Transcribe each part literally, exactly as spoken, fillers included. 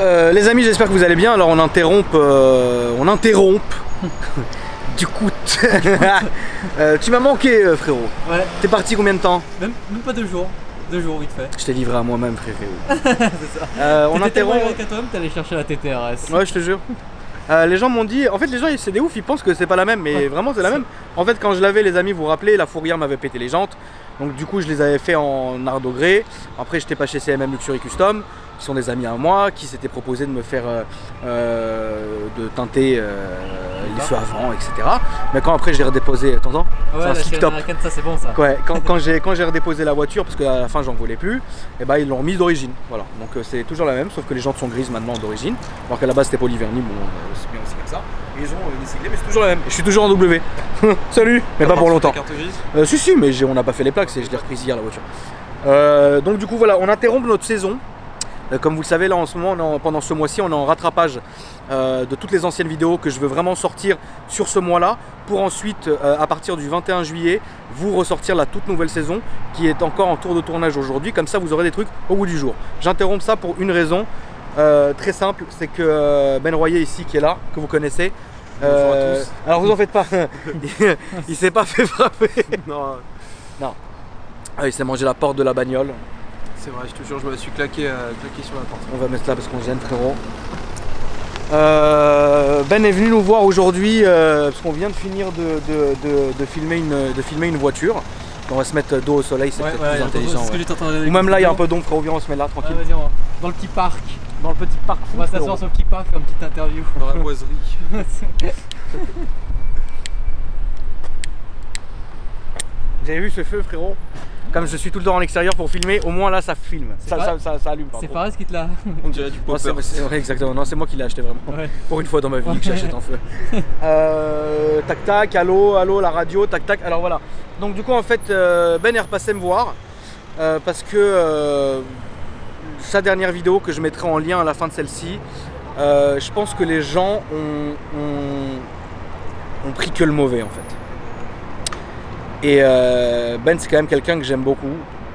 Euh, les amis, j'espère que vous allez bien. Alors on interrompt, euh, on interrompt. Du coup, euh, tu m'as manqué, euh, frérot. Ouais. T'es parti combien de temps? même, même pas deux jours. Deux jours, vite fait. Je t'ai livré à moi-même, frérot. C'est ça. Euh, on interrompt. T'es allé chercher la T T R S. Ouais, je te jure. Euh, les gens m'ont dit, en fait les gens c'est des ouf, ils pensent que c'est pas la même, mais ouais, vraiment c'est la même. En fait quand je l'avais, les amis, vous vous rappelez, la fourrière m'avait pété les jantes. Donc du coup je les avais fait en art gré. Après j'étais pas chez C M M Luxury Custom, qui sont des amis à moi, qui s'étaient proposé de me faire euh, euh, de teinter euh, les feux avant, et cetera. Mais quand après j'ai redéposé, t'entends? Ouais, c'est un slip top. Ça c'est bon ça. Ouais, quand, quand j'ai quand j'ai redéposé la voiture, parce qu'à la fin j'en voulais plus, et bah ils l'ont remise d'origine. Voilà, donc euh, c'est toujours la même, sauf que les jantes sont grises maintenant d'origine. Alors qu'à la base c'était polyvernis, bon euh, c'est bien aussi comme ça. Et ils ont euh, décyclé, mais c'est toujours la même. Je suis toujours en W. Salut, mais pas pour longtemps. Euh, si si, mais on n'a pas fait les plaques, je l'ai reprise hier la voiture. Euh, donc du coup voilà, on interrompt notre saison. Euh, comme vous le savez là en ce moment, on est en, pendant ce mois-ci, on est en rattrapage euh, de toutes les anciennes vidéos que je veux vraiment sortir sur ce mois-là, pour ensuite euh, à partir du vingt et un juillet vous ressortir la toute nouvelle saison qui est encore en tour de tournage aujourd'hui. Comme ça vous aurez des trucs au bout du jour. J'interromps ça pour une raison euh, très simple, c'est que euh, Ben Royer ici qui est là, que vous connaissez. Bonjour euh, à tous. Alors vous en faites pas, il, il s'est pas fait frapper. Non. Non. Ah, il s'est mangé la porte de la bagnole. C'est vrai, je te jure, je me suis claqué, euh, claqué sur la porte. On va mettre là parce qu'on gêne, frérot. Euh, Ben est venu nous voir aujourd'hui euh, parce qu'on vient de finir de, de, de, de, filmer une, de filmer une voiture. On va se mettre dos au soleil, c'est ouais, peut-être ouais, plus intelligent. Ouais. Ou même là, il y a un peu d'ombre, frérot, viens, on se met là, tranquille. Ouais, on va. Dans le petit parc. Dans le petit parc. On va s'asseoir sur le petit parc, faire une petite interview. Dans la boiserie. Vous avez vu ce feu, frérot? Comme je suis tout le temps en extérieur pour filmer, au moins là ça filme, ça, ça, ça, ça allume. C'est Fares qui te l'a. On dirait du popper. Ouais, exactement, non c'est moi qui l'ai acheté vraiment. Ouais. Pour une fois dans ma vie que j'achète en feu. euh, tac tac, allô, allô, la radio, tac tac, alors voilà. Donc du coup en fait euh, Ben est repassé me voir euh, parce que euh, sa dernière vidéo que je mettrai en lien à la fin de celle-ci, euh, je pense que les gens ont, ont, ont pris que le mauvais en fait. Et euh, Ben c'est quand même quelqu'un que j'aime beaucoup.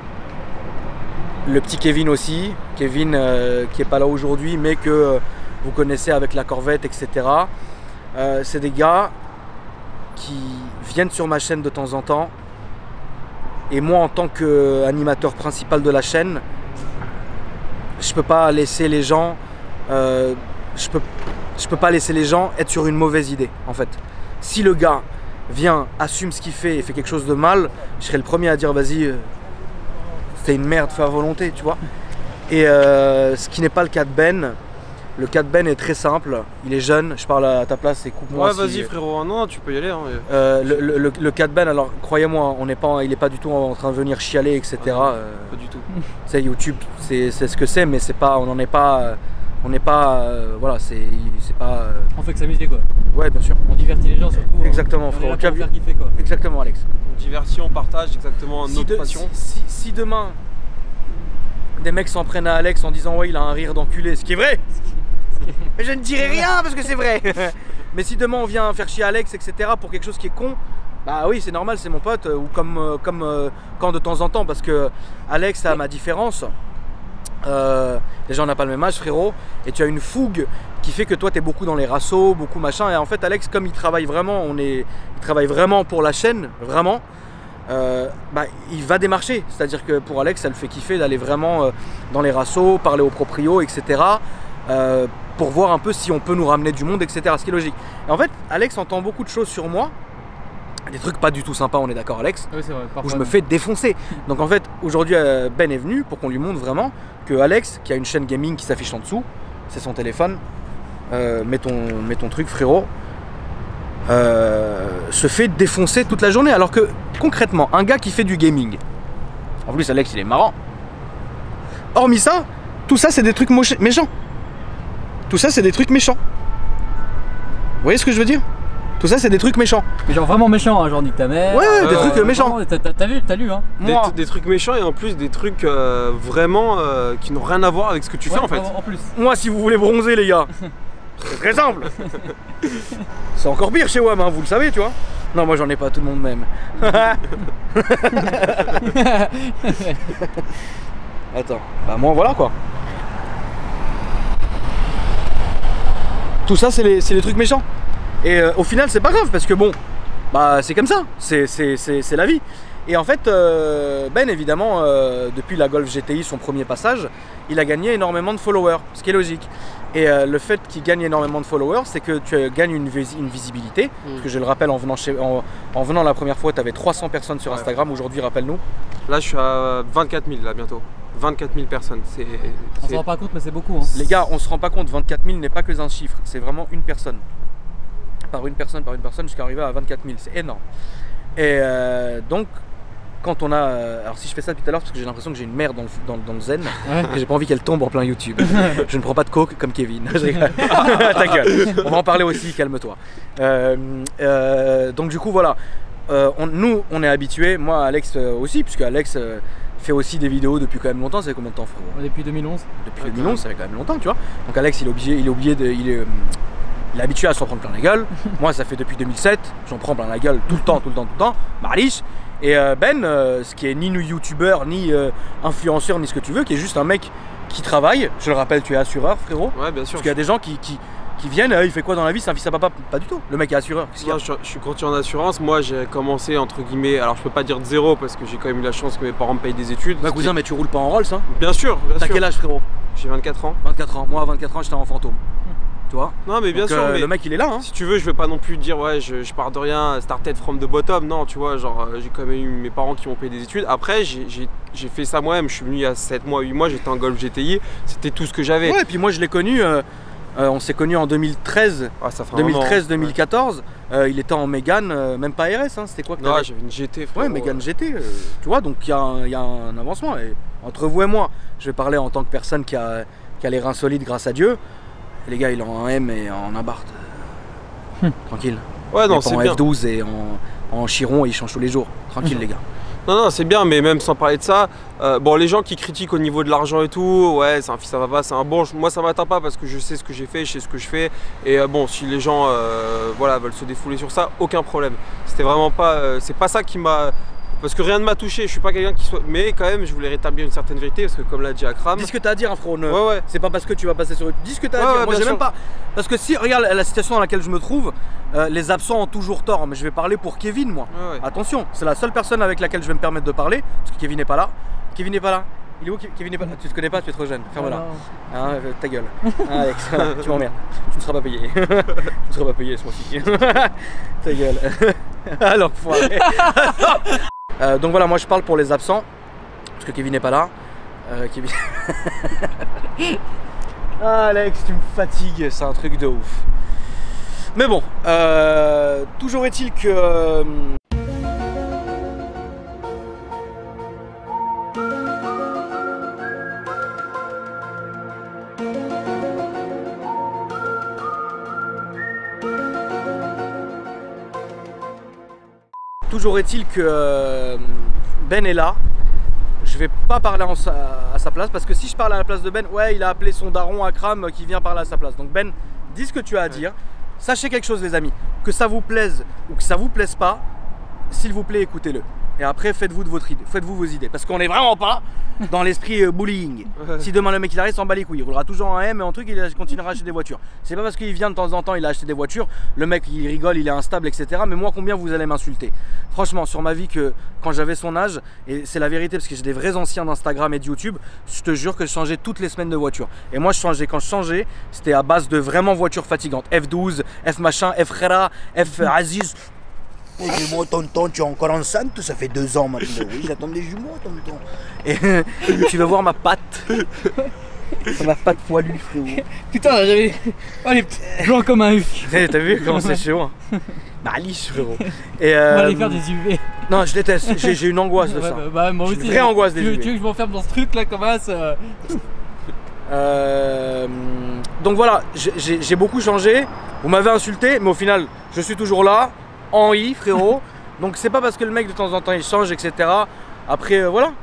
Le petit Kevin aussi, Kevin euh, qui est pas là aujourd'hui mais que euh, vous connaissez avec la Corvette, et cetera. Euh, c'est des gars qui viennent sur ma chaîne de temps en temps. Et moi en tant qu'animateur principal de la chaîne, je peux pas laisser les gens, euh, je peux, je peux pas laisser les gens être sur une mauvaise idée en fait. Si le gars vient, assume ce qu'il fait et fait quelque chose de mal, je serais le premier à dire vas-y, euh, fais une merde, fais à volonté, tu vois. Et euh, ce qui n'est pas le cas de Ben. Le cas de Ben est très simple, il est jeune, je parle à ta place et coupe-moi. Ouais, vas-y si, frérot, non, tu peux y aller. Hein. Euh, le, le, le cas de Ben, alors croyez-moi, on n'est pas, il n'est pas du tout en train de venir chialer, et cetera. Ah, euh, pas du tout. C'est YouTube, c'est ce que c'est, mais c'est pas, on n'en est pas. On n'est pas, euh, voilà, c'est pas... Euh... On fait que s'amuser quoi. Ouais, bien sûr. On divertit les gens surtout. Exactement, frérot. On est là pour faire kiffer quoi. Exactement, Alex. On divertit, on partage exactement si notre de, passion. Si, si, si demain, des mecs s'en prennent à Alex en disant ouais, il a un rire d'enculé, ce qui est vrai. Mais je ne dirai rien parce que c'est vrai. Mais si demain on vient faire chier Alex, et cetera pour quelque chose qui est con, bah oui, c'est normal, c'est mon pote. Ou comme, euh, comme euh, quand de temps en temps, parce que Alex a ma différence. Euh, déjà on n'a pas le même âge frérot et tu as une fougue qui fait que toi tu es beaucoup dans les rassos, beaucoup machin et en fait Alex comme il travaille vraiment, on est, il travaille vraiment pour la chaîne, vraiment euh, bah, il va démarcher, c'est à dire que pour Alex ça le fait kiffer d'aller vraiment euh, dans les rassos, parler aux proprios etc euh, pour voir un peu si on peut nous ramener du monde etc, ce qui est logique. Et en fait Alex entend beaucoup de choses sur moi. Des trucs pas du tout sympas, on est d'accord Alex, oui, vrai, où je me fais défoncer. Donc en fait aujourd'hui Ben est venu pour qu'on lui montre vraiment que Alex, qui a une chaîne gaming qui s'affiche en dessous, c'est son téléphone, euh, mets, ton, mets ton truc frérot, euh, se fait défoncer toute la journée. Alors que concrètement, un gars qui fait du gaming, en plus Alex il est marrant, hormis ça, tout ça c'est des trucs méchants. Tout ça c'est des trucs méchants. Vous voyez ce que je veux dire? Tout ça c'est des trucs méchants. Mais genre vraiment méchants, hein, genre nique ta mère. Ouais, euh, des trucs euh, méchants. T'as vu, t'as lu hein. Moi. Des, des trucs méchants et en plus des trucs euh, vraiment euh, qui n'ont rien à voir avec ce que tu ouais, fais en fait. En plus. Moi si vous voulez bronzer les gars, c'est très simple. C'est encore pire chez W A M, hein, vous le savez tu vois. Non moi j'en ai pas, tout le monde m'aime. Attends, bah moi voilà quoi. Tout ça, c'est les, les trucs méchants. Et euh, au final, c'est pas grave parce que bon, bah c'est comme ça, c'est la vie. Et en fait, euh, Ben, évidemment, euh, depuis la Golf G T I, son premier passage, il a gagné énormément de followers, ce qui est logique. Et euh, le fait qu'il gagne énormément de followers, c'est que tu gagnes une, vis une visibilité. Mmh. Parce que je le rappelle, en venant, chez, en, en venant la première fois, tu avais trois cents personnes sur Instagram. Ouais. Aujourd'hui, rappelle-nous. Là, je suis à vingt-quatre mille, là, bientôt. vingt-quatre mille personnes. On se rend pas compte, mais c'est beaucoup. Hein. Les gars, on se rend pas compte, vingt-quatre mille n'est pas que un chiffre. C'est vraiment une personne. Par une personne, par une personne, jusqu'à arriver à vingt-quatre mille. C'est énorme. Et euh, donc, quand on a... Alors si je fais ça depuis tout à l'heure, parce que j'ai l'impression que j'ai une mère dans le, dans, dans le zen, ouais. Et j'ai pas envie qu'elle tombe en plein YouTube. Je ne prends pas de coke comme Kevin. Ta gueule. On va en parler aussi, calme-toi. Euh, euh, donc du coup, voilà. Euh, on, nous, on est habitués, moi, Alex euh, aussi, puisque Alex euh, fait aussi des vidéos depuis quand même longtemps. Ça fait combien de temps, frérot? Depuis deux mille onze. Depuis ouais, deux mille onze, ça fait quand même longtemps, tu vois. Donc Alex, il est obligé, il est obligé de... Il est, Il est habitué à s'en prendre plein la gueule. Moi, ça fait depuis deux mille sept, j'en prends plein la gueule tout le temps, tout le temps, tout le temps. Marliche. Et euh, Ben, euh, ce qui est ni youtubeur, ni euh, influenceur, ni ce que tu veux, qui est juste un mec qui travaille. Je le rappelle, tu es assureur, frérot. Ouais, bien sûr. Parce qu'il y a des gens qui, qui, qui viennent, euh, il fait quoi dans la vie? C'est un fils à papa? Pas du tout. Le mec est assureur. Non, je, je suis courtier en assurance. Moi, j'ai commencé entre guillemets. Alors, je peux pas dire de zéro parce que j'ai quand même eu la chance que mes parents me payent des études. Bah, cousin, qui... mais tu roules pas en Rolls, hein? Bien sûr, bien sûr. T'as quel âge, frérot? J'ai vingt-quatre ans. vingt-quatre ans. Moi, à vingt-quatre ans, j'étais en fantôme. Tu vois? Non mais bien Donc, sûr, euh, mais le mec il est là hein. Si tu veux, je vais pas non plus dire ouais je, je pars de rien, started from the bottom, non tu vois, genre j'ai quand même eu mes parents qui m'ont payé des études. Après j'ai fait ça moi-même, je suis venu il y a sept mois, huit mois, j'étais en Golf G T I, c'était tout ce que j'avais. Ouais, et puis moi je l'ai connu, euh, euh, on s'est connu en deux mille treize, ah, ça fait deux mille treize deux mille quatorze, ouais. euh, il était en Mégane, euh, même pas R S, hein, c'était quoi que non, j'avais une G T frère. Ouais, Mégane G T, euh, tu vois, donc il y, y a un avancement. Et entre vous et moi, je vais parler en tant que personne qui a, qui a les reins solides grâce à Dieu. Les gars, il est en M et en abarth. Hum. Tranquille. Ouais, non, c'est bien. En F douze et en, en Chiron, il change tous les jours. Tranquille, les gars. Non, non, c'est bien, mais même sans parler de ça, euh, bon, les gens qui critiquent au niveau de l'argent et tout, ouais, c'est un fils à papa, c'est un bon. Moi, ça m'atteint pas parce que je sais ce que j'ai fait, je sais ce que je fais. Et euh, bon, si les gens, euh, voilà, veulent se défouler sur ça, aucun problème. C'était vraiment pas, euh, c'est pas ça qui m'a. Parce que rien ne m'a touché, je suis pas quelqu'un qui soit. Mais quand même, je voulais rétablir une certaine vérité parce que, comme l'a dit Akram. Dis ce que t'as à dire, hein, frérot. Ne... Ouais, ouais. C'est pas parce que tu vas passer sur. Dis ce que t'as à ouais, dire. Ouais, moi, j'ai sûr. même pas. Parce que si, regarde la situation dans laquelle je me trouve, euh, les absents ont toujours tort. Mais je vais parler pour Kevin, moi. Ouais, ouais. Attention, c'est la seule personne avec laquelle je vais me permettre de parler. Parce que Kevin n'est pas là. Kevin n'est pas là. Il est où Kevin n'est pas là. Tu te connais pas, tu es trop jeune. Ferme-la. Hein, ta gueule. Hein, Alex, tu m'emmerdes. Tu ne seras pas payé. Tu ne seras pas payé ce mois-ci. Ta gueule. Alors, foiré. Euh, donc voilà, moi je parle pour les absents, parce que Kevin n'est pas là. Euh, Kevin... ah, Alex, tu me fatigues, c'est un truc de ouf. Mais bon, euh, toujours est-il que... Euh... Toujours est-il que euh, Ben est là. Je vais pas parler en sa, à sa place parce que si je parle à la place de Ben, ouais, il a appelé son daron Akram qui vient parler à sa place. Donc Ben, dis ce que tu as à dire. Sachez quelque chose, les amis, que ça vous plaise ou que ça vous plaise pas, s'il vous plaît, écoutez-le. Et après, faites-vous de votre idée, faites-vous vos idées, parce qu'on n'est vraiment pas dans l'esprit euh, bullying. Si demain le mec il arrive, s'en bat les couilles, il roulera toujours en M et en truc, il continuera à acheter des voitures. C'est pas parce qu'il vient de temps en temps, il a acheté des voitures, le mec il rigole, il est instable, et cetera. Mais moi, combien vous allez m'insulter? Franchement, sur ma vie, que quand j'avais son âge, et c'est la vérité, parce que j'ai des vrais anciens d'Instagram et de YouTube, je te jure que je changeais toutes les semaines de voiture. Et moi, je changeais, quand je changeais, c'était à base de vraiment voitures fatigantes. F douze, F machin, F Khera, F Aziz. Les jumeaux, tonton, tu es encore enceinte? Ça fait deux ans maintenant. Oui, j'attends des jumeaux, tonton. Et tu vas voir ma patte. Ma patte poilue, frérot. Putain, j'avais. Oh, les blancs comme un huc. T'as vu comment c'est chaud hein? Malice, frérot. Et euh... On va aller faire des U V. Non, je déteste. J'ai une angoisse de ouais, ça. Bah, bah, moi aussi. Une vraie angoisse des tu, U V. Tu veux que je m'enferme dans ce truc là, comment ça euh... Donc voilà, j'ai beaucoup changé. Vous m'avez insulté, mais au final, je suis toujours là. En I, frérot. Donc c'est pas parce que le mec de temps en temps il change, et cetera. Après, euh, voilà.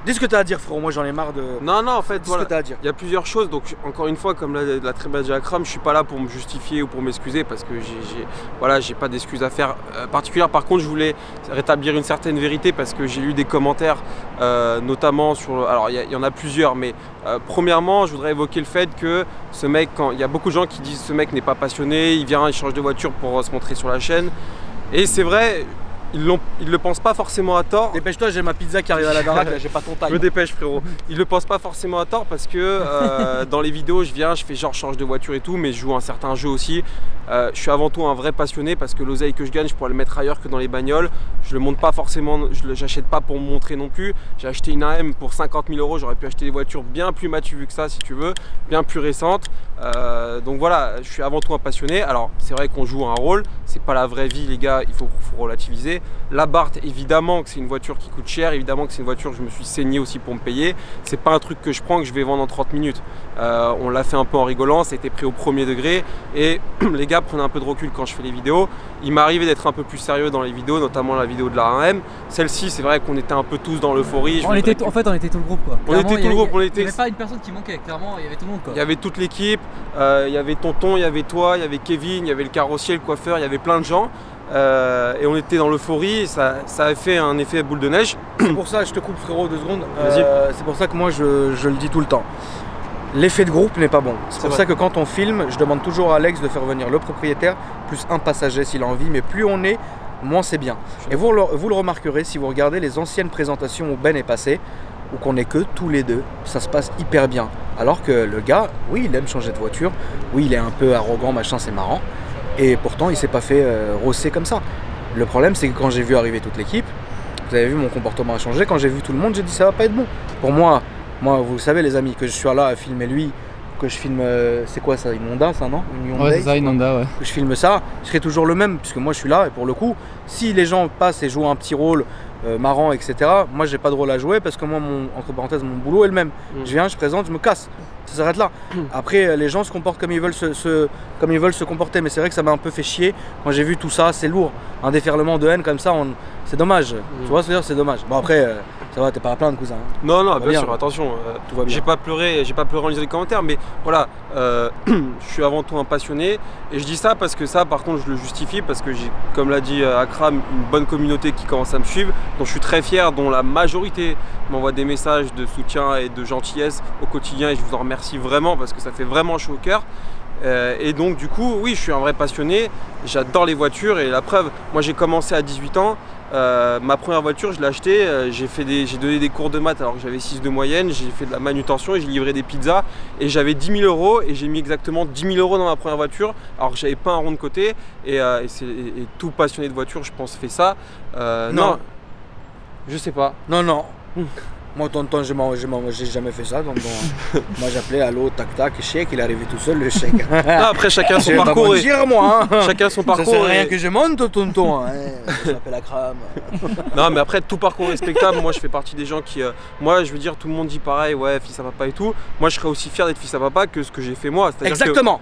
Dis ce que t'as à dire, frérot. Moi, j'en ai marre de. Non, non, en fait, Dis voilà. ce que t'as à dire. Il y a plusieurs choses. Donc, encore une fois, comme l'a, l'a très bien dit Akram, je suis pas là pour me justifier ou pour m'excuser parce que j'ai, j'ai, voilà, j'ai pas d'excuses à faire euh, particulières. Par contre, je voulais rétablir une certaine vérité parce que j'ai lu des commentaires, euh, notamment sur. Alors, il y, y en a plusieurs, mais euh, premièrement, je voudrais évoquer le fait que ce mec, quand il y a beaucoup de gens qui disent ce mec n'est pas passionné, il vient, il change de voiture pour euh, se montrer sur la chaîne. Et c'est vrai. Ils ne le pensent pas forcément à tort. Dépêche-toi, j'ai ma pizza qui arrive à la baraque, là, j'ai pas ton time. Je me dépêche, frérot. Ils ne le pensent pas forcément à tort parce que euh, dans les vidéos, je viens, je fais genre change de voiture et tout, mais je joue un certain jeu aussi. Euh, je suis avant tout un vrai passionné parce que l'oseille que je gagne, je pourrais le mettre ailleurs que dans les bagnoles. Je le monte pas forcément, je l'achète pas pour me montrer non plus. J'ai acheté une A M pour cinquante mille euros. J'aurais pu acheter des voitures bien plus matuvues que ça, si tu veux, bien plus récentes. Euh, donc voilà, je suis avant tout un passionné. Alors c'est vrai qu'on joue un rôle, c'est pas la vraie vie, les gars. Il faut, faut relativiser. La Barth, évidemment que c'est une voiture qui coûte cher, évidemment que c'est une voiture que je me suis saigné aussi pour me payer. C'est pas un truc que je prends que je vais vendre en trente minutes. Euh, on l'a fait un peu en rigolant, ça a été pris au premier degré et les gars prenaient un peu de recul quand je fais les vidéos. Il m'est arrivé d'être un peu plus sérieux dans les vidéos, notamment la vidéo de la A M. Celle-ci, c'est vrai qu'on était un peu tous dans l'euphorie. On était, en fait, on était tout le groupe quoi. On était tout le groupe, on était. Il n'y avait pas une personne qui manquait, clairement, il y avait tout le monde quoi. Il y avait toute l'équipe, euh, il y avait Tonton, il y avait toi, il y avait Kevin, il y avait le carrossier, le coiffeur, il y avait plein de gens. Euh, et on était dans l'euphorie, ça, ça a fait un effet boule de neige. C'est pour ça, je te coupe frérot deux secondes, euh, c'est pour ça que moi je, je le dis tout le temps. L'effet de groupe n'est pas bon. C'est pour vrai. ça que quand on filme, je demande toujours à Alex de faire venir le propriétaire plus un passager s'il a envie, mais plus on est, moins c'est bien. Et vous le, vous le remarquerez si vous regardez les anciennes présentations où Ben est passé, où qu'on est que tous les deux, ça se passe hyper bien. Alors que le gars, oui, il aime changer de voiture, oui, il est un peu arrogant, machin, c'est marrant. Et pourtant, il s'est pas fait euh, rosser comme ça. Le problème, c'est que quand j'ai vu arriver toute l'équipe, vous avez vu, mon comportement a changé. Quand j'ai vu tout le monde, j'ai dit ça va pas être bon. Pour moi, moi, vous savez les amis, que je suis là à filmer lui, que je filme, euh, c'est quoi ça, une Honda ça non une Hyundai, ouais c'est ça, une Honda ouais. Que je filme ça, je serai toujours le même, puisque moi je suis là, et pour le coup, si les gens passent et jouent un petit rôle euh, marrant, et cetera, moi j'ai pas de rôle à jouer, parce que moi, mon, entre parenthèses, mon boulot est le même. Mmh. Je viens, je présente, je me casse. Ça s'arrête là. Mmh. Après, les gens se comportent comme ils veulent se, se, comme ils veulent se comporter, mais c'est vrai que ça m'a un peu fait chier. Quand j'ai vu tout ça, c'est lourd. Un déferlement de haine comme ça, on... c'est dommage. Mmh. Tu vois ce que je veux dire, c'est dommage. Bon après, euh, ça va, t'es pas à plaindre, cousin. Non, non, bien, bien sûr, attention. Euh, tout va bien. J'ai pas pleuré, j'ai pas pleuré en lisant les commentaires, mais voilà, euh, je suis avant tout un passionné. Et je dis ça parce que ça, par contre, je le justifie parce que j'ai, comme l'a dit Akram, une bonne communauté qui commence à me suivre, dont je suis très fier, dont la majorité m'envoie des messages de soutien et de gentillesse au quotidien, et je vous en remercie vraiment parce que ça fait vraiment chaud au cœur. Euh, et donc du coup, oui, je suis un vrai passionné, j'adore les voitures et la preuve, moi j'ai commencé à dix-huit ans, euh, ma première voiture je l'ai achetée, euh, j'ai fait des, j'ai donné des cours de maths alors que j'avais six de moyenne, j'ai fait de la manutention et j'ai livré des pizzas et j'avais dix mille euros et j'ai mis exactement dix mille euros dans ma première voiture alors que j'avais pas un rond de côté et, euh, et, c'est, et, et tout passionné de voiture je pense fait ça. Euh, non. non, je sais pas. Non, non. Moi, tonton, j'ai jamais fait ça. Donc, bon, moi, j'appelais allô, tac, tac, chèque, il est arrivé tout seul, le chèque. Ah, après, chacun son parcours. Je vais pas mentir, moi. Hein. Chacun son parcours. Ça sert à rien que je monte, tonton. Hein. Je m'appelle Akram. Non, mais après, tout parcours respectable. Moi, je fais partie des gens qui. Euh, moi, je veux dire, tout le monde dit pareil, ouais, fils à papa et tout. Moi, je serais aussi fier d'être fils à papa que ce que j'ai fait moi. Exactement.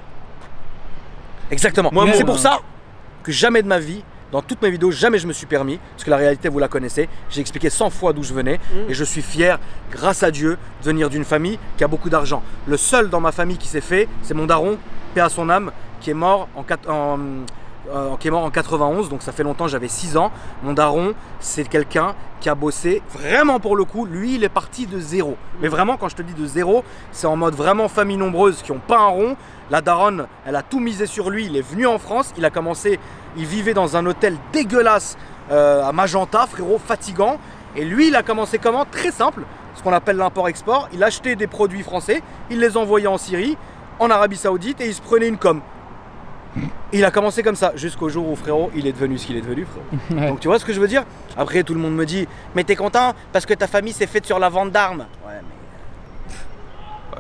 Que... Exactement. Moi, c'est pour ça que jamais de ma vie, dans toutes mes vidéos, jamais je me suis permis, parce que la réalité vous la connaissez, j'ai expliqué cent fois d'où je venais mmh. et je suis fier, grâce à Dieu, de venir d'une famille qui a beaucoup d'argent. Le seul dans ma famille qui s'est fait, c'est mon daron, paix à son âme, qui est mort en, en, euh, qui est mort en quatre-vingt-onze, donc ça fait longtemps, j'avais six ans. Mon daron, c'est quelqu'un qui a bossé vraiment pour le coup, lui il est parti de zéro. Mmh. Mais vraiment quand je te dis de zéro, c'est en mode vraiment famille nombreuse qui n'ont pas un rond. La daronne, elle a tout misé sur lui, il est venu en France, il a commencé, il vivait dans un hôtel dégueulasse euh, à Magenta, frérot, fatigant. Et lui, il a commencé comment? Très simple, ce qu'on appelle l'import-export. Il achetait des produits français, il les envoyait en Syrie, en Arabie Saoudite et il se prenait une com. Il a commencé comme ça, jusqu'au jour où, frérot, il est devenu ce qu'il est devenu, frérot. Ouais. Donc tu vois ce que je veux dire? Après, tout le monde me dit, mais t'es content parce que ta famille s'est faite sur la vente d'armes. Ouais, mais...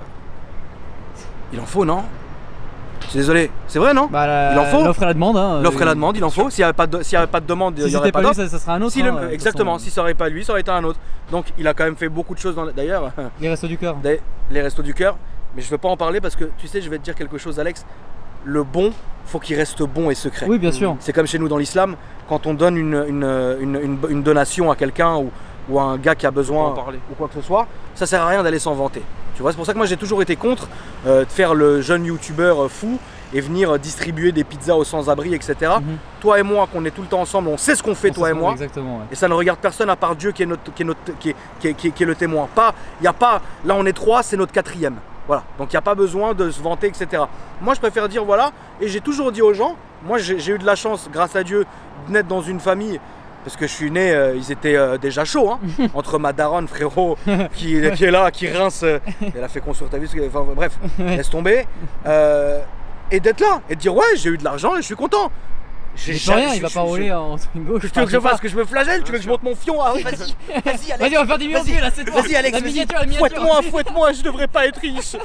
Il en faut, non? Je suis désolé, c'est vrai non? Bah, la, il en faut. L'offre et la demande. Hein, l'offre et la demande, il en faut. S'il n'y avait pas de, s'il y avait pas de demande, si il n'y aurait pas d'offre. Ça, ça sera un autre. Si hein, le, exactement, façon, si ça n'aurait pas lui, ça aurait été un autre. Donc il a quand même fait beaucoup de choses dans. D'ailleurs. Les restos du cœur. Les restos du cœur. Mais je ne veux pas en parler parce que tu sais, je vais te dire quelque chose, Alex. Le bon, faut qu'il reste bon et secret. Oui, bien sûr. C'est comme chez nous dans l'islam, quand on donne une, une, une, une, une donation à quelqu'un ou ou à un gars qui a besoin en parler. ou quoi que ce soit, ça sert à rien d'aller s'en vanter. Tu vois, c'est pour ça que moi j'ai toujours été contre euh, de faire le jeune youtubeur euh, fou et venir euh, distribuer des pizzas aux sans-abri, et cetera. Mm-hmm. Toi et moi, qu'on est tout le temps ensemble, on sait ce qu'on fait, on toi et moi. Exactement, ouais. Et ça ne regarde personne à part Dieu qui est, notre, qui est, notre, qui est, qui est, qui est, qui est le témoin. Pas, y a pas, là on est trois, c'est notre quatrième. Voilà, donc il n'y a pas besoin de se vanter, et cetera. Moi je préfère dire voilà, et j'ai toujours dit aux gens, moi j'ai eu de la chance, grâce à Dieu, de naître dans une famille. Parce que je suis né, euh, ils étaient euh, déjà chauds, hein, entre ma daronne, frérot, qui, qui est là, qui rince, euh, elle a fait construire ta vie, enfin bref, laisse tomber. Euh, et d'être là, et de dire ouais, j'ai eu de l'argent et je suis content. J'ai rien, il va pas rouler en swingo. Tu veux que je fasse, que je me flagelle, tu veux que je monte mon fion? Ah, vas-y, vas-y, Alex. Vas-y, on va faire des millions là, c'est Vas-y, Alex, fouette-moi, fouette-moi, je devrais pas être riche.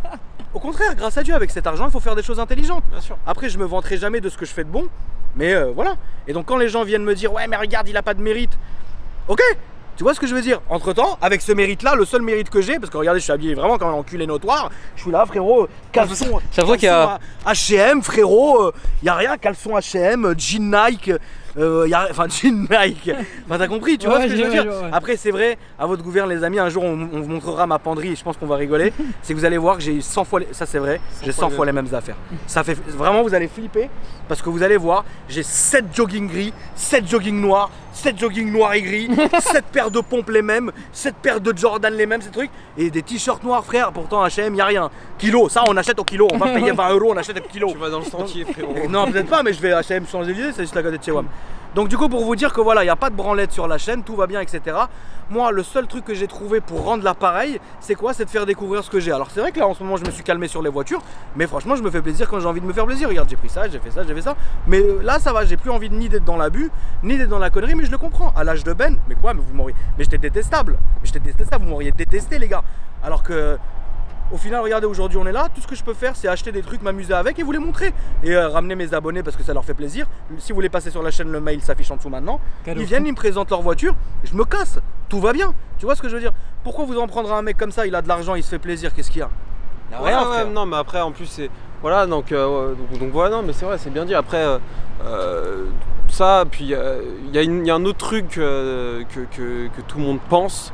Au contraire, grâce à Dieu, avec cet argent, il faut faire des choses intelligentes. Bien sûr. Après, je me vanterai jamais de ce que je fais de bon. Mais euh, voilà. Et donc quand les gens viennent me dire ouais mais regarde il a pas de mérite. Ok, tu vois ce que je veux dire. Entre temps, avec ce mérite là, le seul mérite que j'ai, parce que regardez je suis habillé vraiment comme un enculé notoire. Je suis là frérot, caleçon, caleçon qu'il y a H et M frérot, il y a rien, caleçon H et M, jean Nike. Euh, y a, enfin jean Nike, enfin t'as compris, tu ouais, vois ce que je veux dire. Ouais, ouais. Après c'est vrai, à votre gouverne les amis, un jour on, on vous montrera ma penderie et je pense qu'on va rigoler. C'est que vous allez voir que j'ai cent fois, les... ça c'est vrai, j'ai cent fois les mêmes affaires. Ça fait vraiment, vous allez flipper parce que vous allez voir, j'ai sept jogging gris, sept jogging noirs, sept jogging noirs et gris, sept paires de pompes les mêmes, sept paires de Jordan les mêmes, ces trucs, et des t-shirts noirs frère, pourtant H et M y a rien. Kilo, ça on achète au kilo, on va payer vingt euros, on achète au kilo. Tu vas dans le sentier frérot. Non peut-être pas, mais je vais à H et M Champs-Élysées, c'est juste à côté de chez W A M. Donc du coup pour vous dire que voilà, il n'y a pas de branlette sur la chaîne, tout va bien, et cetera. Moi le seul truc que j'ai trouvé pour rendre l'appareil, c'est quoi? C'est de faire découvrir ce que j'ai. Alors c'est vrai que là en ce moment je me suis calmé sur les voitures, mais franchement je me fais plaisir quand j'ai envie de me faire plaisir. Regarde, j'ai pris ça, j'ai fait ça, j'ai fait ça. Mais là ça va, j'ai plus envie ni d'être dans l'abus, ni d'être dans la connerie, mais je le comprends. À l'âge de Ben, mais quoi, mais vous m'auriez. Mais j'étais détestable. Mais j'étais détestable, vous m'auriez détesté les gars. Alors que. Au final, regardez, aujourd'hui on est là, tout ce que je peux faire c'est acheter des trucs, m'amuser avec et vous les montrer. Et euh, ramener mes abonnés parce que ça leur fait plaisir. Si vous voulez passer sur la chaîne, le mail s'affiche en dessous maintenant. Cadeau. Ils viennent, ils me présentent leur voiture, et je me casse, tout va bien. Tu vois ce que je veux dire? Pourquoi vous en prendre un mec comme ça, il a de l'argent, il se fait plaisir, qu'est-ce qu'il y a? Il y a rien, ouais, ouais, non mais après en plus c'est... Voilà donc, euh, donc, donc voilà, non mais c'est vrai, c'est bien dit. Après euh, euh, ça, puis il euh, y, y a un autre truc euh, que, que, que tout le monde pense.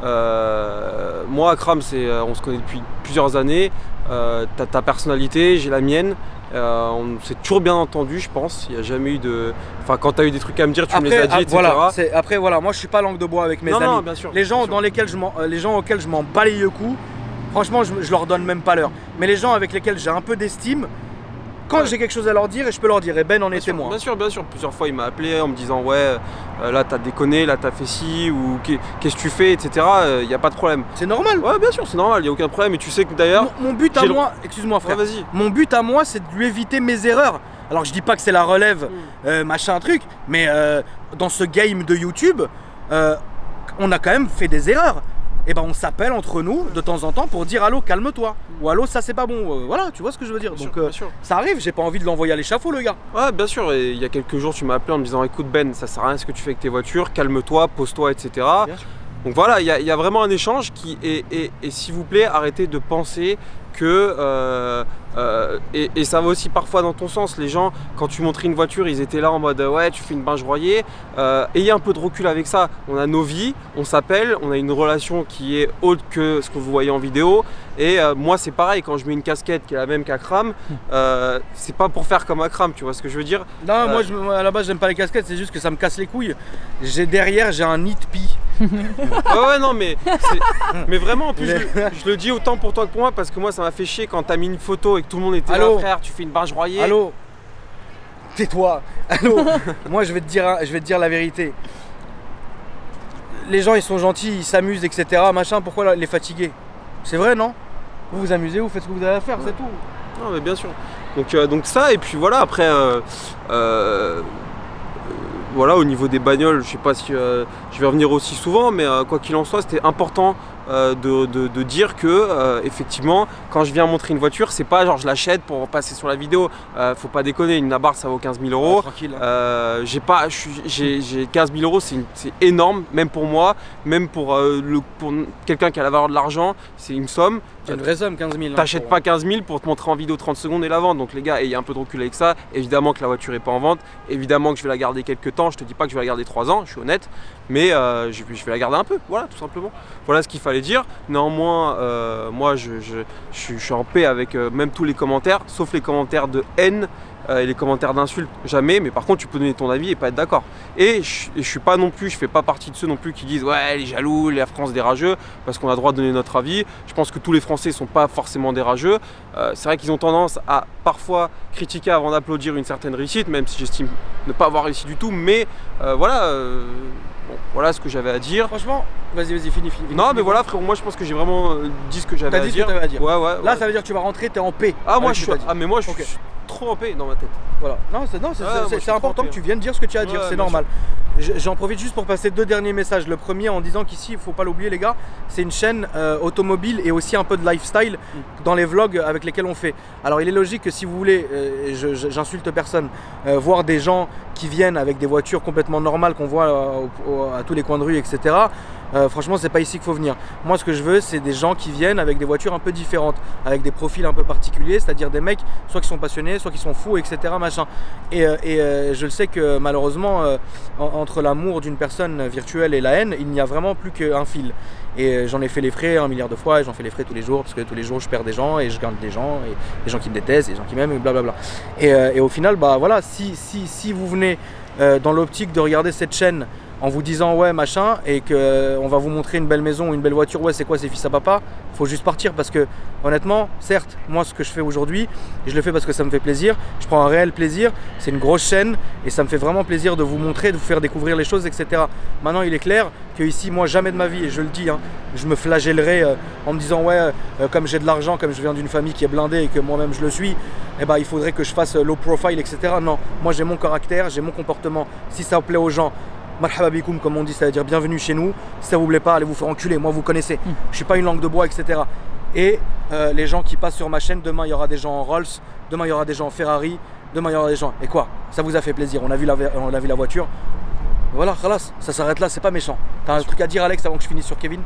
Euh, moi, Akram, c'est, on se connaît depuis plusieurs années. Euh, t'as ta personnalité, j'ai la mienne. Euh, on s'est toujours bien entendu, je pense. Il n'y a jamais eu de. Enfin, quand tu as eu des trucs à me dire, tu après, me les as dit, ah, et cetera. Voilà, après, voilà, moi je suis pas langue de bois avec mes non, amis. Non, bien sûr, les gens bien dans sûr. lesquels je m'en, les gens auxquels je m'en bats les yeux coups, franchement, je, je leur donne même pas l'heure. Mais les gens avec lesquels j'ai un peu d'estime. Quand ouais. j'ai quelque chose à leur dire, et je peux leur dire, et Ben en est témoin. Bien sûr, bien sûr. Plusieurs fois, il m'a appelé en me disant, ouais, euh, là, t'as déconné, là, t'as fait ci, ou qu'est-ce que tu fais, et cetera. Il euh, n'y a pas de problème. C'est normal. Ouais, bien sûr, c'est normal, il n'y a aucun problème. Et tu sais que d'ailleurs. Mon, mon but à moi, le... excuse-moi, frère. Ouais, vas-y. Mon but à moi, c'est de lui éviter mes erreurs. Alors, je dis pas que c'est la relève, mm. euh, machin, truc, mais euh, dans ce game de YouTube, euh, on a quand même fait des erreurs. Et ben on s'appelle entre nous de temps en temps pour dire allô calme-toi ou allô ça c'est pas bon, euh, voilà tu vois ce que je veux dire. Bien donc sûr, euh, ça arrive, j'ai pas envie de l'envoyer à l'échafaud le gars. Ouais bien sûr, et il y a quelques jours tu m'as appelé en me disant écoute Ben ça sert à rien ce que tu fais avec tes voitures, calme-toi, pose-toi etc. Donc voilà il y, y a vraiment un échange qui et, et, et s'il vous plaît arrêtez de penser que euh, euh, et, et ça va aussi parfois dans ton sens, les gens quand tu montrais une voiture ils étaient là en mode ouais tu fais une binge broyée, euh, ayez un peu de recul avec ça, on a nos vies, on s'appelle, on a une relation qui est autre que ce que vous voyez en vidéo et euh, moi c'est pareil quand je mets une casquette qui est la même qu'Akram, euh, c'est pas pour faire comme Akram, tu vois ce que je veux dire. Non euh, moi je, à la base j'aime pas les casquettes, c'est juste que ça me casse les couilles, j'ai derrière j'ai un nid de pie. Ouais, ouais non mais mais vraiment en plus je, je le dis autant pour toi que pour moi parce que moi ça m'a fait chier quand t'as mis une photo et que tout le monde était Allô là frère tu fais une binge broyée. Allô tais-toi. Allô moi je vais te dire je vais te dire la vérité, les gens ils sont gentils, ils s'amusent etc machin, pourquoi les fatiguer? C'est vrai non? Vous vous amusez, vous faites ce que vous avez à faire, ouais. C'est tout. Non mais bien sûr. Donc, euh, donc ça et puis voilà après euh, euh, voilà au niveau des bagnoles, je sais pas si euh, je vais revenir aussi souvent, mais euh, quoi qu'il en soit, c'était important euh, de, de, de dire que euh, effectivement, quand je viens montrer une voiture, c'est pas genre je l'achète pour passer sur la vidéo. Euh, faut pas déconner, une Abarth ça vaut quinze mille euros. Ouais, tranquille. Hein. Euh, j'ai pas, j'ai quinze mille euros, c'est énorme, même pour moi, même pour, euh, pour quelqu'un qui a la valeur de l'argent, c'est une somme. C'est une vraie somme, quinze mille. T'achètes hein, pas quinze mille pour te montrer en vidéo trente secondes et la vendre. Donc les gars, ayez un peu de recul avec ça. Évidemment que la voiture est pas en vente. Évidemment que je vais la garder quelques temps. Je te dis pas que je vais la garder trois ans, je suis honnête. Mais euh, je, je vais la garder un peu. Voilà, tout simplement. Voilà ce qu'il fallait dire. Néanmoins, euh, moi je, je, je, je suis en paix avec euh, même tous les commentaires, sauf les commentaires de haine. Et les commentaires d'insultes, jamais, mais par contre tu peux donner ton avis et pas être d'accord. Et je, et je suis pas non plus, je fais pas partie de ceux non plus qui disent ouais les jaloux, la France des rageux, parce qu'on a le droit de donner notre avis. Je pense que tous les Français sont pas forcément des rageux. Euh, c'est vrai qu'ils ont tendance à parfois critiquer avant d'applaudir une certaine réussite, même si j'estime ne pas avoir réussi du tout, mais euh, voilà, euh, bon, voilà ce que j'avais à dire. Franchement, vas-y, vas-y, finis, finis. Non, mais voilà, frérot, moi je pense que j'ai vraiment dit ce que j'avais à, dit ce que t'avais à dire. Ouais, ouais, Là, ouais. ça veut dire que tu vas rentrer, t'es en paix. Ah, moi avec je ce suis, que t'as dit. ah, mais moi je Ok. suis trop en paix dans ma tête. Voilà. Non, c'est non, c'est- Ouais, c'est- moi, je c'est suis important trop que tu en paix. viennes dire ce que tu as à dire, Ouais, c'est bien normal. J- J'en profite juste pour passer deux derniers messages. Le premier en disant qu'ici, il faut pas l'oublier les gars, c'est une chaîne euh, automobile et aussi un peu de lifestyle dans les vlogs avec lesquels on fait. Alors il est logique que si vous voulez, euh, et je- je- j'insulte personne, euh, voir des gens qui viennent avec des voitures complètement normales qu'on voit euh, au- au- à tous les coins de rue, et cetera. Euh, franchement, c'est pas ici qu'il faut venir. Moi, ce que je veux, c'est des gens qui viennent avec des voitures un peu différentes, avec des profils un peu particuliers, c'est-à-dire des mecs soit qui sont passionnés, soit qui sont fous, et cetera. Machin. Et, euh, et euh, je le sais que malheureusement, euh, en- entre l'amour d'une personne virtuelle et la haine, il n'y a vraiment plus qu'un fil. Et euh, j'en ai fait les frais un milliard de fois, et j'en fais les frais tous les jours, parce que tous les jours je perds des gens, et je gagne des gens, et des gens qui me détestent, et des gens qui m'aiment, et blablabla. Et, euh, et au final, bah voilà, si, si, si vous venez euh, dans l'optique de regarder cette chaîne en vous disant ouais machin et que euh, on va vous montrer une belle maison ou une belle voiture, ouais c'est quoi, c'est fils à papa, faut juste partir parce que honnêtement, certes, moi ce que je fais aujourd'hui, je le fais parce que ça me fait plaisir, je prends un réel plaisir, c'est une grosse chaîne et ça me fait vraiment plaisir de vous montrer, de vous faire découvrir les choses, et cetera. Maintenant il est clair que ici, moi jamais de ma vie, et je le dis, hein, je me flagellerai euh, en me disant ouais euh, comme j'ai de l'argent, comme je viens d'une famille qui est blindée et que moi-même je le suis, eh ben, il faudrait que je fasse euh, low profile, et cetera. Non, moi j'ai mon caractère, j'ai mon comportement, si ça plaît aux gens, marhaba bikoum comme on dit, ça veut dire bienvenue chez nous. Si ça vous plaît pas, allez vous faire enculer, moi vous connaissez. Mm. Je suis pas une langue de bois, et cetera. Et euh, les gens qui passent sur ma chaîne, demain il y aura des gens en Rolls, demain il y aura des gens en Ferrari, demain il y aura des gens. Et quoi? Ça vous a fait plaisir, on a vu la, on a vu la voiture. Voilà, khalas, ça s'arrête là, c'est pas méchant. T'as un truc à dire Alex avant que je finisse sur Kevin?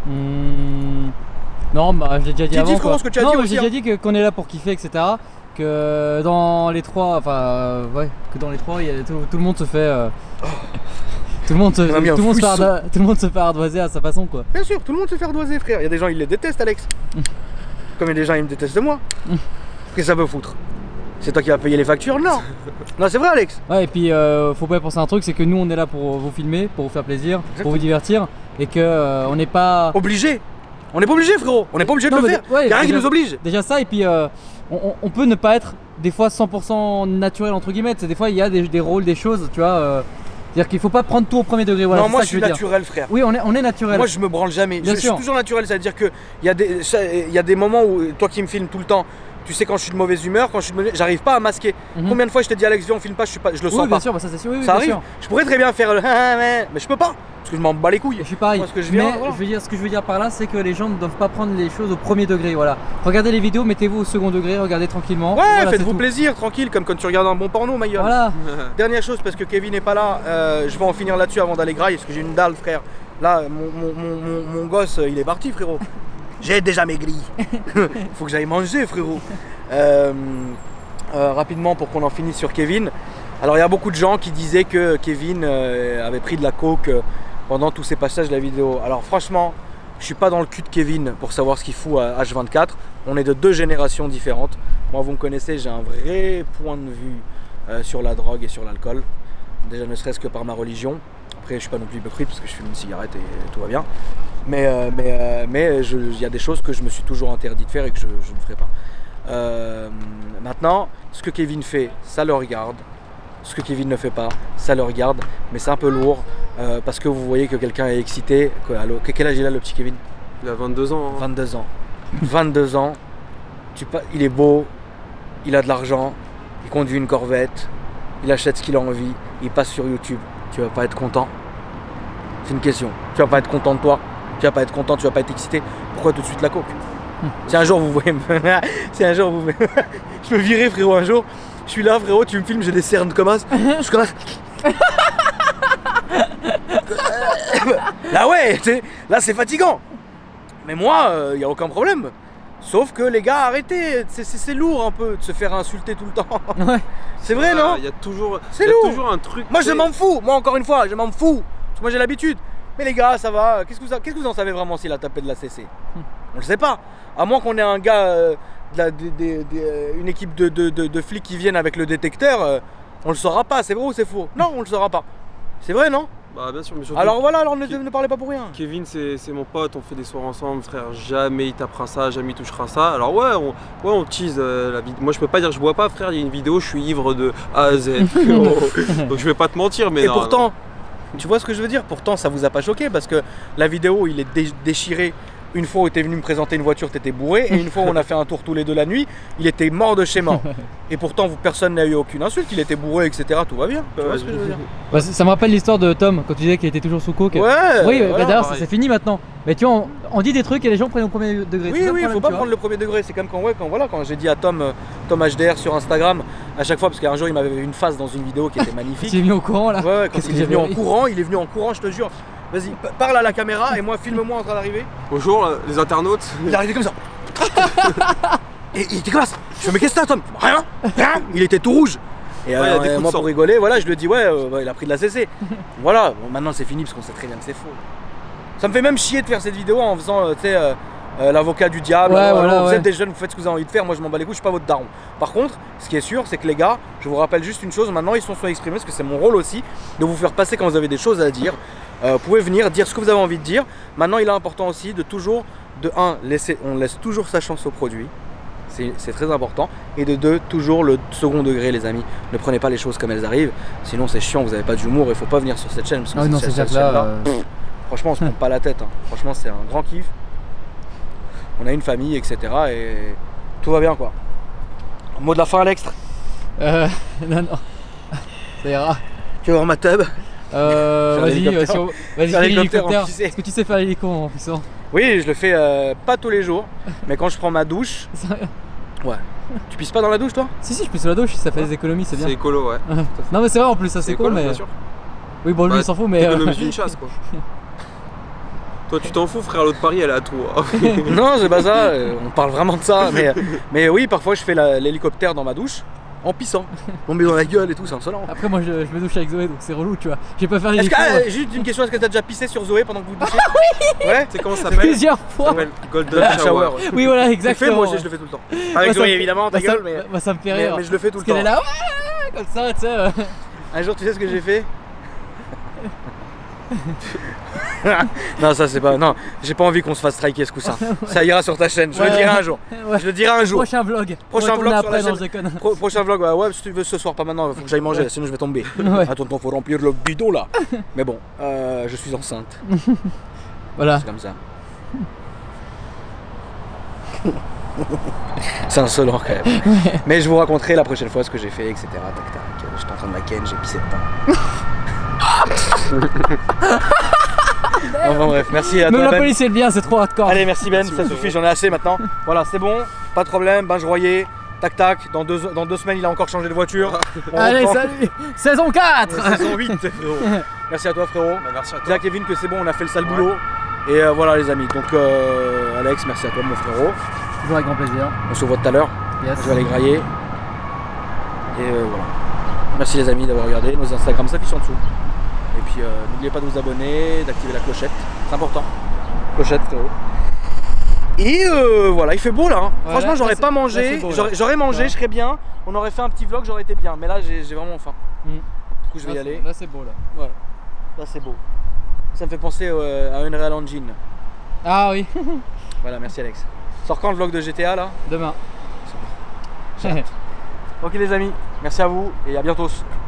Mmh... Non, bah je l'ai déjà dit Dis, avant. dis frérot ce que tu as non, dit mais aussi. j'ai hein. déjà dit que- qu'on est là pour kiffer, et cetera. Que dans les trois, enfin euh, ouais, que dans les trois, il y a, tout, tout le monde se fait. euh, Tout le monde se, On a mis un tout le monde se fait fouisson. ardo- tout le monde se fait ardoiser à sa façon quoi. Bien sûr, tout le monde se fait ardoiser frère. Il y a des gens ils les détestent Alex. Comme il y a des gens ils me détestent de moi. Qu'est-ce que ça peut foutre? C'est toi qui vas payer les factures? Non. Non c'est vrai Alex. Ouais, et puis euh, faut pas penser à un truc, c'est que nous on est là pour vous filmer, pour vous faire plaisir, Exactement. pour vous divertir, et que euh, on n'est pas. Obligé. On n'est pas obligé frérot. On n'est pas obligé de Non, le mais faire. ouais, Il y a rien qui déjà- nous oblige. Déjà ça, et puis euh, on, on- on peut ne pas être des fois cent pour cent naturel entre guillemets. C'est des fois il y a des, des rôles, des choses, tu vois. euh, C'est-à-dire qu'il faut pas prendre tout au premier degré. Voilà, non, c'est moi ça je que suis veux dire. naturel frère. Oui, on est, on est naturel. Moi je me branle jamais. Bien je, je sûr. suis toujours naturel, c'est-à-dire que il y, a des- ça- il y a des moments où toi qui me filmes tout le temps, tu sais quand je suis de mauvaise humeur, quand je suis de mauvaise... j'arrive pas à masquer. Mhm. Combien de fois je te dis Alex viens on filme pas, je suis pas, je le Oui, sens bien pas. sûr, bah ça c'est sûr. Oui, oui, Ça bien arrive. sûr. Je pourrais très bien faire le mais je peux pas parce que je m'en bats les couilles. Je suis pareil. Moi, ce que je viens, mais voilà. je veux dire, ce que je veux dire par là, c'est que les gens ne doivent pas prendre les choses au premier degré. Voilà. Regardez les vidéos, mettez-vous au second degré, regardez tranquillement. Ouais, Voilà, c'est faites-vous tout. plaisir, tranquille, comme quand tu regardes un bon porno, ma gueule. Voilà. Dernière chose, parce que Kevin n'est pas là, euh, je vais en finir là-dessus avant d'aller grailler, parce que j'ai une dalle, frère. Là, mon, mon, mon, mon- mon gosse, il est parti, frérot. J'ai déjà maigri. Faut que j'aille manger, frérot. Euh, euh, rapidement, pour qu'on en finisse sur Kevin. Alors, il y a beaucoup de gens qui disaient que Kevin euh, avait pris de la coke euh, pendant tous ces passages de la vidéo. Alors, franchement, je suis pas dans le cul de Kevin pour savoir ce qu'il fout à H vingt-quatre. On est de deux générations différentes. Moi, vous me connaissez, j'ai un vrai point de vue euh, sur la drogue et sur l'alcool. Déjà, ne serait-ce que par ma religion. Après, je suis pas non plus hypocrite parce que je fume une cigarette et tout va bien. Mais euh, mais euh, mais je- il y a des choses que je me suis toujours interdit de faire et que je, je ne ferai pas. Euh, maintenant, ce que Kevin fait, ça le regarde. Ce que Kevin ne fait pas, ça le regarde. Mais c'est un peu lourd euh, parce que vous voyez que quelqu'un est excité. Quoi, allô, quel âge il a le petit Kevin? Il a vingt-deux ans. hein. vingt-deux ans. vingt-deux ans. Tu pa- il est beau, il a de l'argent, il conduit une Corvette, il achète ce qu'il a envie, il passe sur YouTube. Tu vas pas être content? C'est une question. Tu vas pas être content de toi? Tu vas pas être content, tu vas pas être excité? Pourquoi tout de suite la coke? Si un jour vous voyez me... si un jour vous je me virais frérot un jour, je suis là frérot, tu me filmes, j'ai des cernes comme ça, je commence... Là ouais, tu sais, là c'est fatigant. Mais moi, il n'y a aucun problème. Sauf que les gars, arrêtez, c'est lourd un peu de se faire insulter tout le temps. Ouais. C'est vrai, Ah, non? Il y a toujours, C'est il y a lourd. toujours un truc. Moi, tu je sais, m'en fous. Moi, encore une fois, je m'en fous. Parce que moi, j'ai l'habitude. Mais les gars, ça va. Qu'est-ce que vous, qu'est-ce que vous en savez vraiment s'il a tapé de la C C? On le sait pas. À moins qu'on ait un gars, euh, de la, de, de, de, une équipe de, de, de, de flics qui viennent avec le détecteur, euh, on le saura pas. C'est vrai ou c'est faux? Non, on le saura pas. C'est vrai, non? Bah bien sûr, mais surtout. Alors voilà, alors ne, Ke- ne parlez pas pour rien. Kevin, c'est c'est mon pote, on fait des soirs ensemble, frère. Jamais il tapera ça, jamais il touchera ça. Alors ouais, on, ouais, on tease euh, la vidéo. Moi, je peux pas dire que je bois pas, frère. Il y a une vidéo, je suis ivre de A à Z. frérot. Donc je vais pas te mentir, mais Et non, pourtant, non. tu vois ce que je veux dire? Pourtant, ça vous a pas choqué parce que la vidéo, il est dé déchiré. Une fois où tu es venu me présenter une voiture, tu étais bourré. Et une fois où on a fait un tour tous les deux la nuit, il était mort de chez mort. Et pourtant, vous, personne n'a eu aucune insulte. Il était bourré, et cetera. Tout va bien. Tu vois ce que je veux dire? Bah, ça ça me rappelle l'histoire de Tom quand tu disais qu'il était toujours sous coke. Ouais. Oui, bah, voilà. d'ailleurs, pareil. c'est fini maintenant. Mais tu vois, on, on dit des trucs et les gens prennent au premier degré. Oui, oui, il faut pas prendre le premier degré. C'est comme quand, ouais, quand, voilà, quand j'ai dit à Tom, euh, Tom H D R sur Instagram, à chaque fois, parce qu'un jour il m'avait vu une face dans une vidéo qui était magnifique. Tu es mis au courant là. Ouais, ouais, quand Qu'est-ce il que est venu j'avais en ri. courant, il est venu en courant, je te jure. Vas-y, p- parle à la caméra et moi filme-moi en train d'arriver. Bonjour euh, les internautes. Il est arrivé comme ça. Et il était comme ça. Je fais mais qu'est-ce que t'as Tom? Rien, rien. Il était tout rouge. Et Ouais, il y a euh, des coups de moi sang. pour rigoler, voilà, je lui ai dit ouais, euh, bah, il a pris de la C C. Voilà, bon, maintenant c'est fini parce qu'on sait très bien que c'est faux. Ça me fait même chier de faire cette vidéo en faisant, euh, tu sais, euh, euh, l'avocat du diable. Ouais, Alors, voilà, vous ouais. êtes des jeunes, vous faites ce que vous avez envie de faire. Moi je m'en bats les couilles, je suis pas votre daron. Par contre, ce qui est sûr, c'est que les gars, je vous rappelle juste une chose. Maintenant, ils sont soit exprimés parce que c'est mon rôle aussi de vous faire passer quand vous avez des choses à dire. Euh, vous pouvez venir dire ce que vous avez envie de dire. Maintenant, il est important aussi de toujours, de un, laisser, on laisse toujours sa chance au produit. C'est très important. Et de deux, toujours le second degré, les amis. Ne prenez pas les choses comme elles arrivent. Sinon, c'est chiant, vous n'avez pas d'humour. Il faut pas venir sur cette chaîne. Parce que Ah non, cette c'est chaîne- clair que là. cette chaîne-là, euh, franchement, on se prend pas la tête. Hein. Franchement, c'est un grand kiff. On a une famille, et cetera. Et tout va bien, quoi. Mot de la fin, Alex. euh, non, non. Ça ira. Tu vas voir ma tub? Euh, Faire vas-y, l'hélicoptère. euh, si on- vas-y, Faire fais l'hélicoptère en l'hélicoptère. pissé. Est-ce que tu sais faire l'hélico en puissant? Oui, je le fais euh, pas tous les jours. Mais quand je prends ma douche, Sérieux? ouais. Tu pisses pas dans la douche, toi? Si, si, je peux sous la douche, ça fait des économies, c'est bien. C'est écolo, ouais. Non, mais c'est vrai en plus, ça c'est cool, écolo, mais. bien sûr. Oui, bon, lui Bah, il s'en fout, mais. euh, T'économises une chasse, quoi. Toi, tu t'en fous, frère, l'autre Paris, elle est à toi. Non, c'est pas ça, euh, on parle vraiment de ça. Mais, mais oui, parfois je fais la- l'hélicoptère dans ma douche en pissant. On me met dans la gueule et tout, c'est insolent. Après, moi je, je me douche avec Zoé donc c'est relou, tu vois. Je vais pas faire Est-ce l'hélico que, euh, euh, juste une question, est-ce que t'as déjà pissé sur Zoé pendant que vous douchez? Ouais. Tu sais comment ça s'appelle? plusieurs Ça fois. s'appelle Golden Golden Shower. shower, ouais. Oui, voilà, Je le fais, exactement. moi aussi je le fais tout le temps. Moi, Avec ça Zoé me- évidemment, ta moi, ça- gueule, mais, moi, ça me fait mais, rire. mais je le fais tout le Parce qu'elle est temps. là, ouais, comme ça, tu sais. euh. Un jour, tu sais ce que j'ai fait? Non, ça c'est pas. Non, j'ai pas envie qu'on se fasse striker ce coup-ci. Ça ira sur ta chaîne, je le Ouais. dirai un jour. Ouais. Je le dirai un jour. Prochain vlog. Prochain On va tourner vlog sur la après, non, chaîne. je déconne. Pro- prochain vlog, ouais, ouais, si tu veux ce soir, pas maintenant, faut que j'aille manger, sinon je vais tomber. Ouais. Attends, faut remplir le bidon là. Mais bon, euh, je suis enceinte, Voilà. c'est comme ça. C'est insolent quand même. Mais je vous raconterai la prochaine fois ce que j'ai fait, et cetera. Tac tac, j'étais en train de la ken, j'ai pissé dedans. Enfin bref, merci à Même toi la Ben. police est le bien, c'est trop hardcore. Allez, merci Ben, Merci ça beaucoup. suffit, j'en ai assez maintenant. Voilà, c'est bon, pas de problème, ben je royais, tac tac, dans deux, dans deux semaines il a encore changé de voiture. On Allez, reprend. salut. Saison quatre. Saison huit, frérot. Merci à toi, frérot. Bah, merci à Dis toi. à Kevin que c'est bon, on a fait le sale boulot. Et euh, voilà, les amis. Donc, euh, Alex, merci à toi, mon frérot. Toujours avec grand plaisir. On se voit tout à l'heure. Yes. Je vais aller grailler. Et euh, voilà. Merci, les amis, d'avoir regardé. Nos Instagram s'affichent en dessous. Et puis, euh, n'oubliez pas de vous abonner, d'activer la clochette. C'est important. Clochette, frérot. Et euh, voilà, il fait beau là. Hein. Voilà, Franchement, j'aurais là, pas c'est- là, mangé. c'est beau, là. J'aurais j'aurais mangé, Ouais. je serais bien. On aurait fait un petit vlog, j'aurais été bien. Mais là, j'ai j'ai vraiment faim. Mm. Du coup, je vais y Là, aller. c'est- Là, c'est beau là. Voilà. Là, c'est beau. Ça me fait penser euh, à Unreal Engine. Ah oui. Voilà, merci Alex. Sort quand le vlog de G T A là? Demain. Ok les amis, merci à vous et à bientôt.